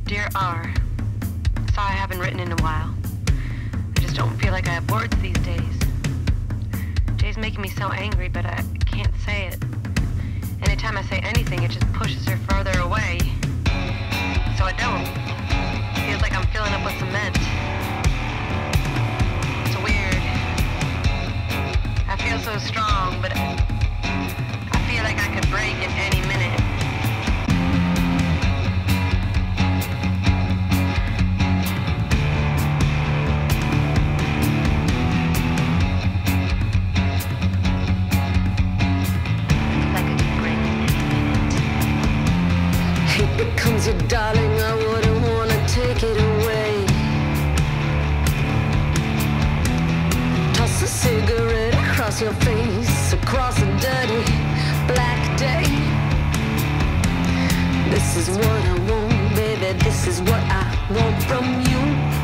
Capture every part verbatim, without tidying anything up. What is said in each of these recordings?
Dear R, sorry I haven't written in a while. I just don't feel like I have words these days. Jay's making me so angry, but I can't say it. Anytime I say anything, it just pushes her further away. So I don't. Feels like I'm filling up with cement. It's weird. I feel so strong, but I feel like I could break at any minute. Becomes your darling, I wouldn't wanna take it away. Toss a cigarette across your face, across a dirty black day. This is what I want, baby, this is what I want from you.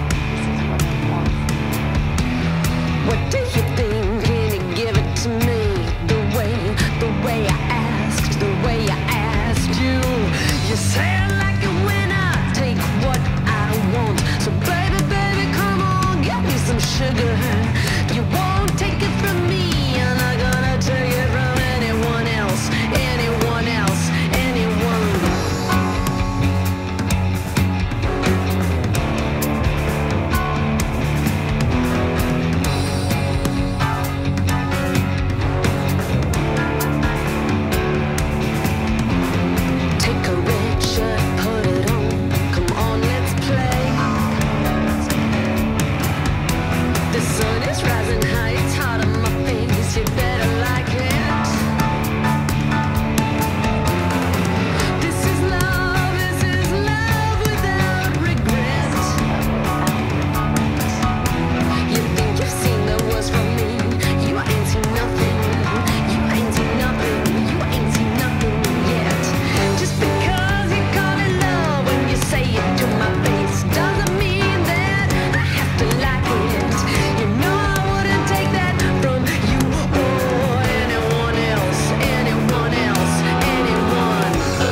What do you think? Can you give it to me? The way, the way I asked, the way I asked you. You say it like a winner, take what I want. So baby, baby, come on, get me some sugar. You won't take it from me, I'm not gonna take it from anyone else, anyone else, anyone. Take a red shirt, put it on, come on, let's play. The sun is rising high, it's hot on my face, you better like it. This is love, this is love without regret. You think you've seen the worst from me, you ain't seen nothing, you ain't seen nothing, you ain't seen nothing yet. Just because you call it love when you say it to my face doesn't mean that I have to like it. You know I wouldn't take that from you or anyone else, anyone else, anyone.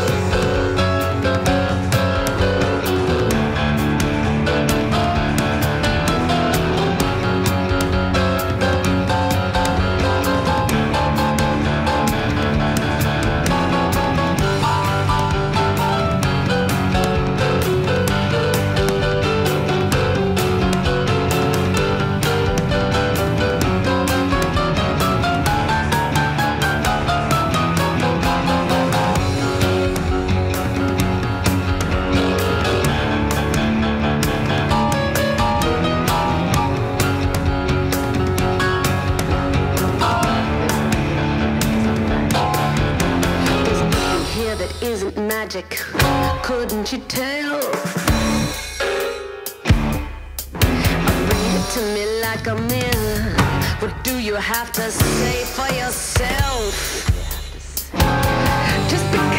There's nothing here that isn't magic, couldn't you tell? Read it to me like a mirror. What do you have to say for yourself? Just because